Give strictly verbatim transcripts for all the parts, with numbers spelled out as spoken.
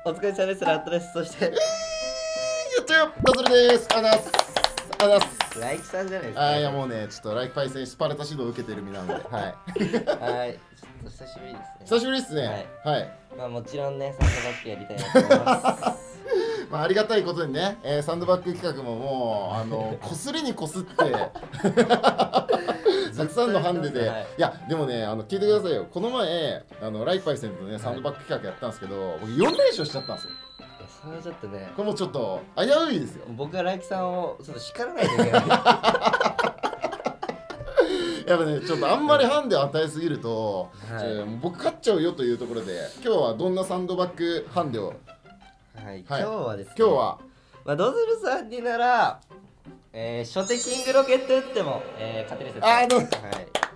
お疲れ様です。ラットです。そして、 やっちゃうドズルです。あざっす。あざっす。 ライキさんじゃないですか。 あーいやもうね、ちょっとライクパイセンスパルタ指導を受けてる身なので、はい。 はい。ちょっと久しぶりですね。 久しぶりですね。はい。 まあもちろんね、サンドバッグやりたいなと思います。 まあありがたいことにね、えー、サンドバッグ企画ももうあのこすりにこすってたくさんのハンデで、はい、いやでもねあの聞いてくださいよ。この前あのライクパイセンとねサンドバッグ企画やったんですけど、僕よん連勝しちゃったんですよ。 いやそれはちょっとね、 これもちょっと危ういですよ。 僕はライキさんをちょっと叱らないといけない。 やっぱねちょっとあんまりハンデを与えすぎると、はい、僕勝っちゃうよというところで、今日はどんなサンドバッグハンデを、 はい、今日はですね、 今日は、 まあ、ドズルさんになら、えー、初手キングロケット打っても、えー、勝てる説、 あー、どう、 はい、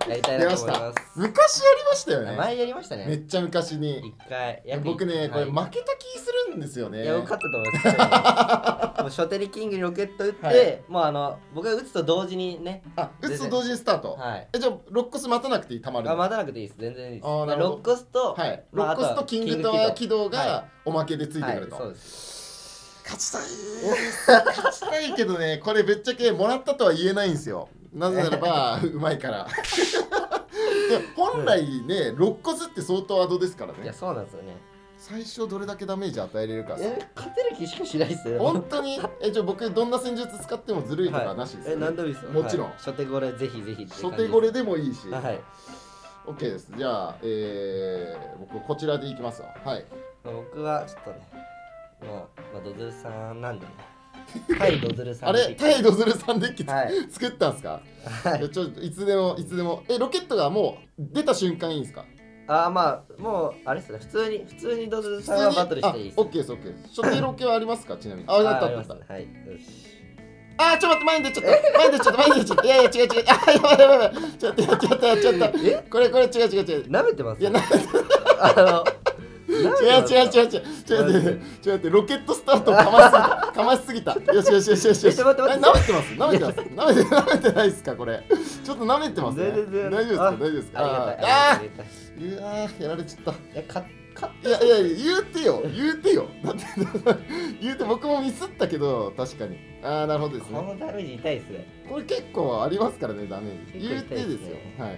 やりたいなと思います。 昔やりましたよね。 前やりましたね。 めっちゃ昔に。 一回。 僕ね、これ負けた気するんですよね。 いや、僕勝ったと思います。もう初手にキングにロケット打って、はい、もうあの、僕が打つと同時にね。 あ、打つと同時にスタート。はい。え、じゃあ、ロックス待たなくていい、たまる。 あ、待たなくていいです。全然いいです。 あ、なるほど。 ロックスと、 はい。ロックスとキングタワー起動がおまけでついてくると。そうです。勝ちたい勝ちたいけどね、これぶっちゃけもらったとは言えないんですよ。なぜならばうまいから本来ね、肋骨って相当アドですからね。 いや、そうなんですよね。 最初どれだけダメージ与えれるか。 え、勝てる気しかしないっすよ。 本当に。え、じゃあ僕どんな戦術使ってもずるいとかなしですよ、ね。 え、何でもいいですよ。 もちろん。 初手ゴレぜひぜひ。 初手ゴレでもいいし。 はい。 オッケーです。じゃあ、えー、僕こちらでいきますわ。はい。 僕はちょっとね、まあ、まあ、ドズルさんなんでね。対ドズルさん。 あれ、対ドズルさんデッキ、はい、作ったんですか。はい。ちょっといつでもいつでも。え、ロケットがもう出た瞬間いいんですか。 ああ、まあもうあれですね。普通に普通にドズルさんはバトルしていいです。 オッケーです、オッケー。初手ロケはありますか、ちなみに。あ、あったあったあった。はい。よし。あー、ちょっと待って、前に出ちゃった。前に出ちゃった、前に出ちゃった。いやいや、違う違う。あ、やばいやばいやばい。ちょっとやっちゃった、やっちゃった。え、これこれ違う違う違う。 舐めてます。 いや、なあの。違う違う違う違う違う違う違う、ロケットスタートかますぎた、かますぎた。よしよしよしよしよし。舐めてます舐めてます舐めて舐めてないですか。これちょっと舐めてますね。大丈夫ですか大丈夫ですか。ああ、うわやられちゃった。 え、かいやいや言うてよ言うてよ。だって言うて、僕もミスったけど確かに。ああ、なるほどですね。 このダメージ痛いですね。 これ結構ありますからね、ダメージ。言うてですよ。はい。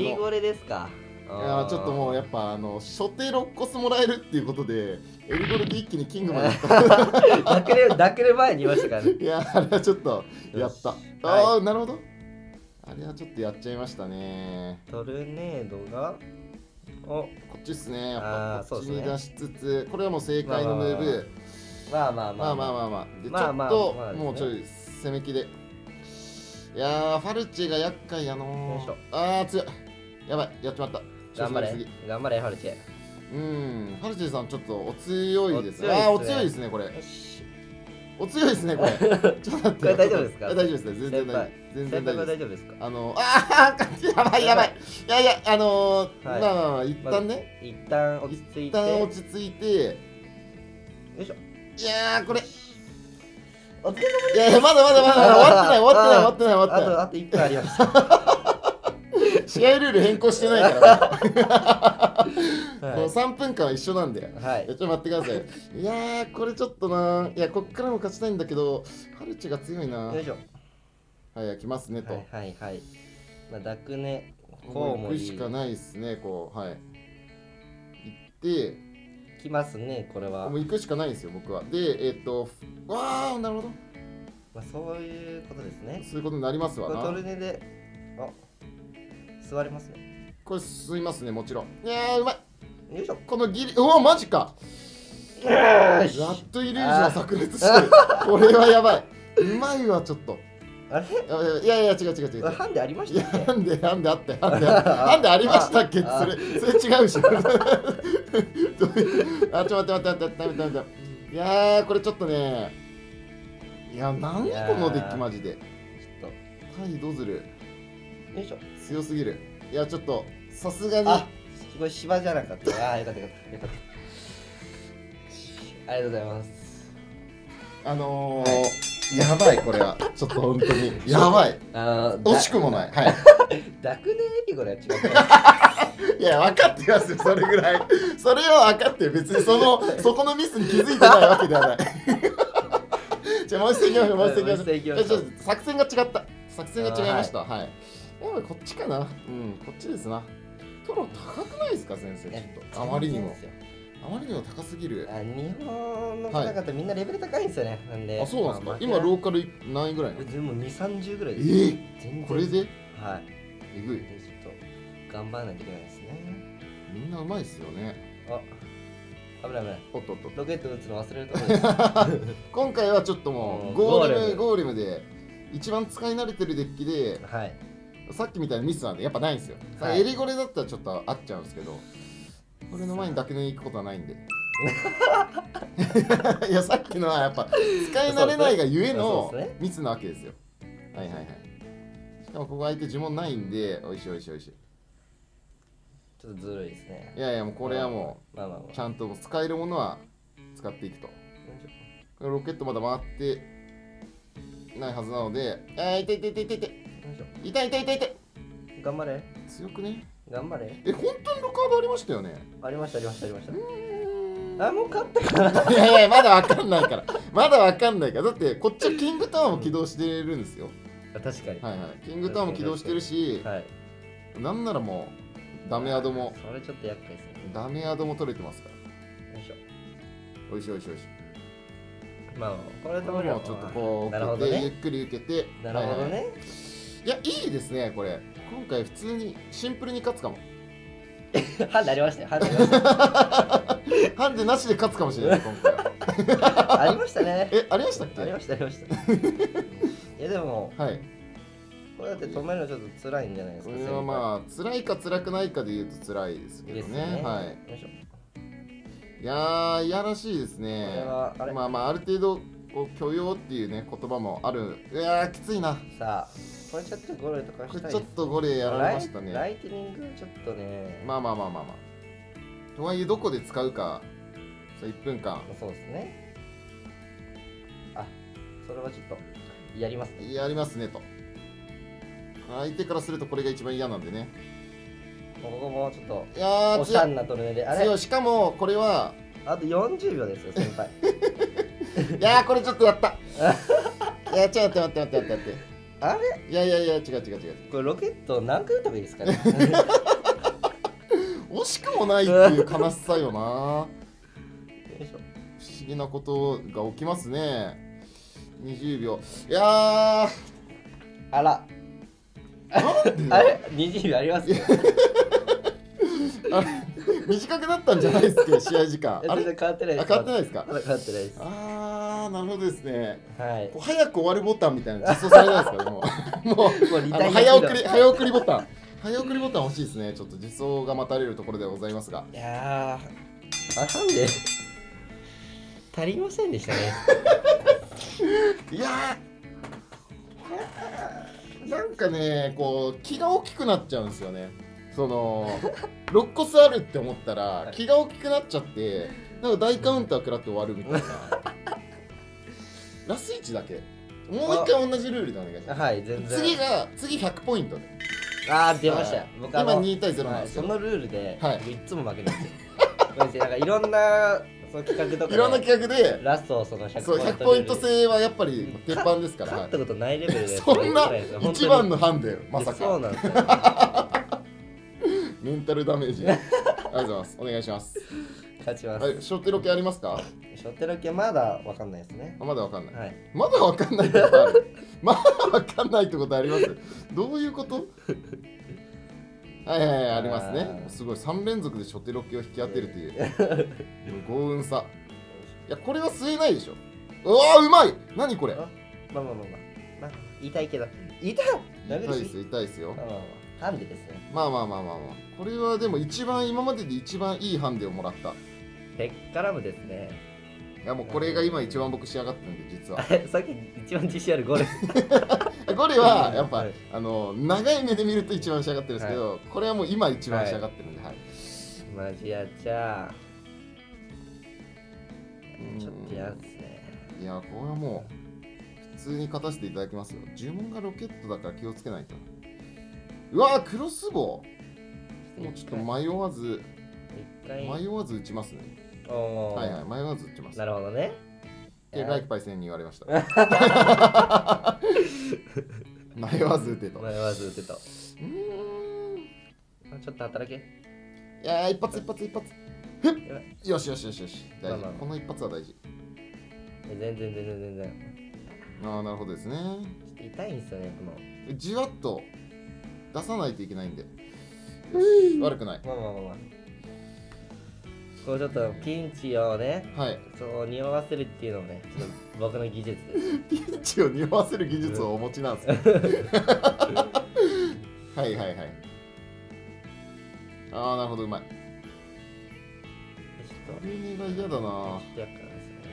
エリゴレですか。 いやちょっともうやっぱあの初手肋骨もらえるっていうことでエリゴレで一気にキングまでいったダクレダクレ前に言いましたからね。 いやあれはちょっとやった。ああ、なるほど。あれはちょっとやっちゃいましたね。 トルネードがおこっちっすね。やっぱこっちに出しつつ、これはもう正解のムーブ。 まあまあまあまあまあまあまあでちょっともうちょい攻め気で。いやーファルチェが厄介やのー。ああ強い。やばい、やっちまった。 頑張れ頑張れファルチェ。 うん、ファルチェさんちょっとお強いですね。ああ、お強いですねこれ。お強いですねこれ。ちょっと待って。これ大丈夫ですか。 大丈夫ですね。全然大丈夫。全然大丈夫ですか。 あのああやばいやばい。いやいやあのまあまあまあ一旦ね。 一旦落ち着いて。 一旦落ち着いて。 よいしょ。 いやこれ。いやいやまだまだまだ終わってない終わってない終わってない終わってない。 あとあといっぷんありました。 試合ルール変更してないからね。もうさんぷんかんは一緒なんで、はい、ちょっと待ってください。いやーこれちょっとな、いやこっからも勝ちたいんだけどハルチが強いな。 よいしょ。 はい、来ますねと。 はいはいはい。まあダクネこう行くしかないっすね。こうはい行って来ますね。これはもう行くしかないんですよ僕は。でえっとわあなるほど。 まあそういうことですね。 そういうことになりますわな。 トルネであ座りますね。 これ吸いますね、もちろん。いやーうまい。 よいしょ。 このギリ、うわマジか。ラットイリュージョン炸裂してる。これはやばい。うまいわちょっと。 あれ？ いやいや違う違う違う。 ハンデありましたっけ？ ハンデハンデあってハンデハンデありましたっけ？それそれ違うし。あちょっと待って待って待って待って待って。いやーこれちょっとね。いや何このデッキマジで。ちょっと。はいどうする？ よいしょ。 強すぎる。いやちょっとさすがに。 あ、これ芝じゃなかった。ああよかったよかったよかった。ありがとうございます。 あのー、やばいこれはちょっと本当にやばい。あ惜しくもない。はい。 ダクネエリゴレは違う。 いや分かってますよ、それぐらい。それは分かってる。別にそのそこのミスに気づいてないわけではない。じゃあもう一度行きましょう、もう一度行きましょう。ちょっと作戦が違った。作戦が違いました。はい。やっぱりこっちかな。うん、こっちですな。トロ高くないですか先生、ちょっとあまりにもあまりにも高すぎる。 あ、日本の方々みんなレベル高いんですよね。なんで、 あ、そうなんですか。今ローカル何位ぐらいなの？ でもに、さんじゅうぐらいです。 えー、これで？ はい。 えぐい。 ちょっと頑張らないといけないですね。 みんなうまいっすよね。 あ、危ない危ない。 おっとっと。 ロケット撃つの忘れるところです。 今回はちょっともうゴーレムゴーレムで一番使い慣れてるデッキで、はい、さっきみたいなミスなんでやっぱないんですよ。はい、エリゴレだったらちょっと合っちゃうんですけど、これの前にダケネに行くことはないんで。いや、さっきのはやっぱ使い慣れないがゆえのミスなわけですよ。はいはいはい。しかもここ相手呪文ないんで、おいしいおいしいおいしい。 ちょっとずるいですね。 いやいや、もうこれはもうちゃんと使えるものは使っていくと。ロケットまだ回ってないはずなので、あー、痛い痛い痛い痛い痛い痛い痛い痛い痛い。 頑張れ。 強くね。 頑張れ。 え、本当にロカードありましたよね。 ありましたありましたありました。あ、もう勝ったから。 いやいや、まだわかんないから。まだわかんないから。だってこっちはキングタワーも起動してるんですよ。 確かに。 はいはい。キングタワーも起動してるし、はい、なんならもうダメアドも。 それちょっと厄介ですね。 ダメアドも取れてますから。よいしょ。おいしいおいしいおいしい。 まあ、これともちょっとこう受けて、ゆっくり受けて。 なるほどね。 いや、いいですね、これ。今回普通にシンプルに勝つかも。 ハンデありましたよ、ハンデありました。 ハンデなしで勝つかもしれない、今回。 ありましたね。 え、ありましたっけ？ ありましたありました。いやでも、はい、これだって止めるのちょっと辛いんじゃないですか。 これはまあ、辛いか辛くないかで言うと辛いですけどね。はい。よいしょ。いやー、いやらしいですね。まあまあ、ある程度こう許容っていうね言葉もある。いやー、きついな。 さあ、これちょっとゴレとかしたいですね。 ちょっとゴレやられましたね。 ライティニングちょっとね。 まあまあまあまあまあ。とはいえどこで使うか、そういっぷんかん。 そうですね。あ、それはちょっとやりますね。 やりますねと。相手からするとこれが一番嫌なんでね。 ここもちょっと、 いやー、 おしゃんなトルネで、あれ、 しかもこれはあとよんじゅうびょうですよ、先輩。 いやー、これちょっとやった。いや、ちょっと待って待って待って待って。 あれ、 いやいやいや、違う違う違う。 これロケット何回打ったらいいですかね。 惜しくもないっていう悲しさよな。よいしょ。 不思議なことが起きますね。にじゅうびょう。いやー、 あら。あれにじゅうびょうありますよ。 あれ短くなったんじゃないですか、試合時間。 あれ変わってないです。 変わってないですか。 変わってないです。 ああ、なるほどですね。 はい。 早く終わるボタンみたいな実装されないですかね。もう、もう早送り早送りボタン。早送りボタン欲しいですね。ちょっと実装が待たれるところでございますが。 いやー、あ、なんで足りませんでしたね。 いやー、なんかね、こう気が大きくなっちゃうんですよね。そのろっコスあるって思ったら気が大きくなっちゃって、なんか大カウンター食らって終わるみたいな。ラスいちだけもう一回同じルールでお願いします。 はい、全然。 次が次ひゃくポイントで。 あー、出ました。僕今にたいゼロなんですよ。 そのルールでいつも負けるんですよ。なんかいろんなその企画とかいろんな企画でラストそのひゃくポイント制はやっぱり鉄板ですから。 勝ったことないレベルでそんな一番のハンデまさか。 そうなんですよ。 メンタルダメージ。ありがとうございます。お願いします。 勝ちます。 はい、ショテロケありますか？ ショテロケまだわかんないですね。 まだわかんない。 はい。 まだわかんないってことある。まだわかんないってことあります。どういうこと？はいはいはい、ありますね。すごいさんれんぞくでショテロケを引き当てるという豪運さ。いや、これは吸えないでしょ。うわー、うまい。何これ？ まあまあまあまあ。まあ、痛いけど。痛い。 痛いですよ、痛いですよ。 まあまあまあ。ハンデですね。 まあまあまあまあまあ。これはでも一番今までで一番いいハンデをもらった。 ペッカラムですね。 いやもうこれが今一番僕仕上がったんで、実は。 さっき一番自信あるゴレ。 ゴレはやっぱ、はい、あの長い目で見ると一番仕上がってるんですけど、はい、これはもう今一番仕上がってるんで、はい。 マジやっちゃちょっとやっすね。 いや、これはもう普通に勝たせていただきますよ。呪文がロケットだから気をつけないと。うわー、クロスボウ。 もうちょっと迷わず一回迷わず打ちますね。 おーはいはい、迷わず打ちます。 なるほどね。 で、ライクパイセンに言われました。迷わず打てと。う迷わず打てと。 ーん。 あちょっと働け。 いやー、一発一発一発。ふっやばいよしよしよしよし。大事まあまあま。あこの一発は大事。 え全然全然全然。 ああ、なるほどですね。 ちょっと痛いんですよね、この。 じわっと出さないといけないんで。よし悪くない。 まあまあまあまあ。こうちょっとピンチをね、 はい。 そう匂わせるっていうのもね、ちょっと僕の技術です。 ピンチを匂わせる技術をお持ちなんですか。はいはいはい。ああ、なるほど、うまい。 ちょっと、 これが嫌だな。 ちょっと厄介なんですよね、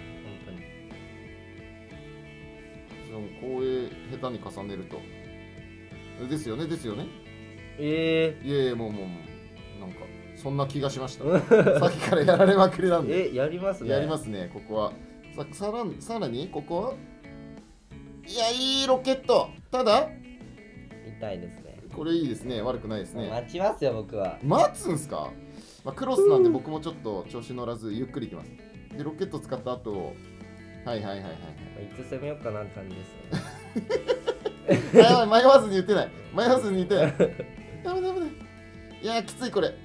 でもこういう下手に重ねると。ですよね、ですよね。 本当に。えいやいや、もうもうもう、なんか、そんな気がしました。さっきからやられまくりなんー、 で。 え、やりますね。 やりますね、ここは。ささらに、さらに、ここは。いや、いいロケット。ただ、 痛いですね。 これいいですね。悪くないですね。 待ちますよ、僕は。 待つんすか、まあ、クロスなんで僕もちょっと調子乗らずゆっくりいきます。で、ロケット使った後、はいはいはいはいはい。 いつ攻めようかなって感じですね。 あやばい迷わずに打てない。迷わずに打てない。ダメダメだ。いやー、きついこれ。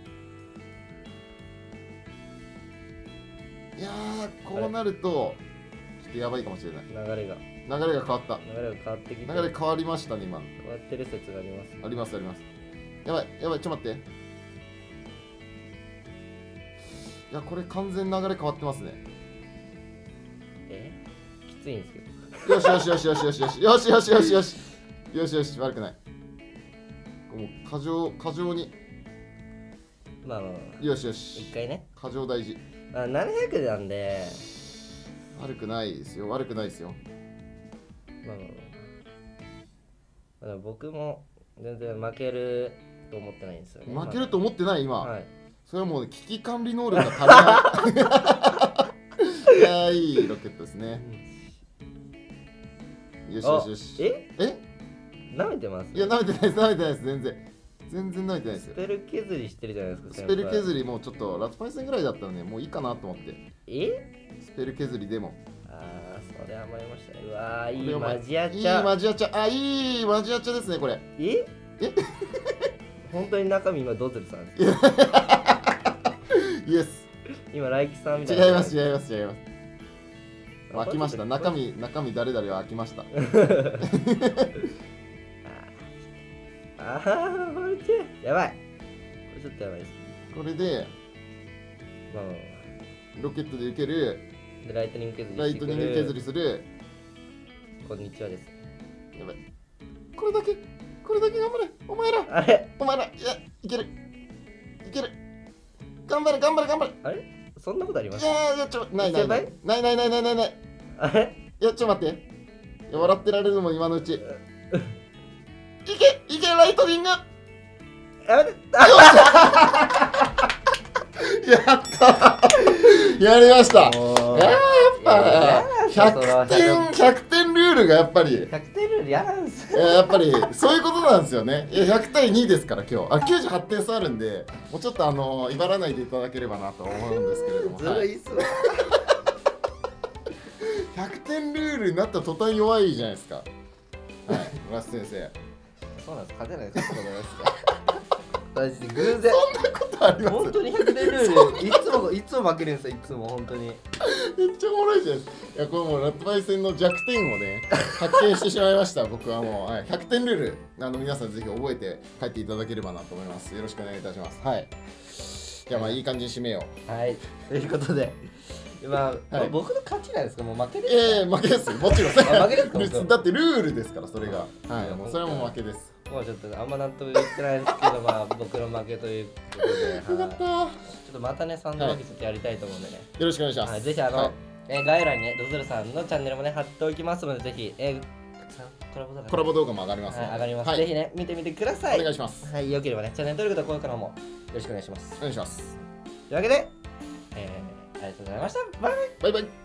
いやー、こうなると、ちょっとやばいかもしれない。 流れが、 流れが変わった。 流れが変わってきて、 流れ変わりましたね、今。 変わってる説があります、ね。 ありますあります。やばい、やばい、ちょっと待って。いや、これ完全に流れ変わってますね。 えきついんですけど。 よしよしよしよしよしよしよしよしよしよしよしよし悪くない。もう過剰過剰に。 まあまあまあ、 よしよし。 一回ね。 過剰大事。 あななひゃくなんで、 悪くないですよ。悪くないですよ。 まあまあまあ。まあ、僕も全然負けると思ってないんですよね。 負けると思ってない今。 はい。 それはもう危機管理能力が足りない。いやー、いいロケットですね。よしよしよし。 ええ舐めてますいや、舐めてないです、舐めてないです、全然。全然舐めてないですよ。 スペル削りしてるじゃないですか。 スペル削り。 りもうちょっとラツパイセンぐらいだったらね、もういいかなと思って。 えスペル削りでも。 ああ、それ余りましたね。うわー、いいこれはまあマジアチいいャ。 マジアチャ。あ、いいマジアチャですね、これ。 ええ本当に中身今ドズルさんですイエス。 今、ライキさんみたいな。 違います、違います、違います。 あ開きました。中身、中身誰々は開きました。 ああ、マジやばい。これちょっとやばいです。 これで、 まあまあまロケットで受ける、 あ、で、ライトニング削りライトニング削りり。 する。 こんにちはです。 やばい。これだけ、これだけ頑張れ。お前ら、 あれお前ら、いや、いける。いける。頑張れ、頑張れ、頑張れ。 あれそんなことありますいやー、いや、ちょ、ないないない先。 ないないないないないない。 あれいや、ちょ、待って。いや、笑ってられるのも今のうち。いけいけライトニングやめてやったやりましたもうやっぱいやひゃくてん、ひゃくてんルールがやっぱり、 ひゃくてんルールやなんすいややっぱりそういうことなんですよね。いやひゃくたいにですから今日。あ、きゅうじゅうはってん差あるんで、もうちょっとあの、威張らないでいただければなと思うんですけれども。 ずるいっすわ。 ひゃくてんルールになった途端弱いじゃないですか。はい、村瀬先生。 そうなんです。勝てないです。そうですか。マジで偶然。 そんなことあります？ 本当にひゃくてんルール、いつも、いつも負けるんですよ、いつも、本当に。 めっちゃおもろいじゃないですか。いや、これもうラットバイ戦の弱点をね、発見してしまいました。僕はもう、はい、ひゃくてんルール、あの皆さんぜひ覚えて帰っていただければなと思います。よろしくお願いいたします。はい。じゃあまあいい感じに締めよう。 はい。ということで、まあ、 はい僕の勝ちなんですか、もう負けですええ負けですよ。もちろん。 あ負けですか僕だってルールですから、それが。はいい、 やもうそれはもう負けです。 もうちょっとあんま納得いってないですけど、まあ僕の負けということで、はい、ちょよかった。 っとまたね、サンドバギちょっとやりたいと思うんでね。 よろしくお願いします。 はい、ぜひあの、 はいえー概要欄にね、ドズルさんのチャンネルもね、貼っておきますので、ぜひ、えー、たくさんコラボ動画、 コラボ動画も上がりますので。 はい、上がります、 はいぜひね、見てみてください。 お願いします。 はい、よければね、チャンネル登録と高評価の方もよろしくお願いします。 お願いします。 というわけで、えー、ありがとうございました。バイバイ。 バイバイ。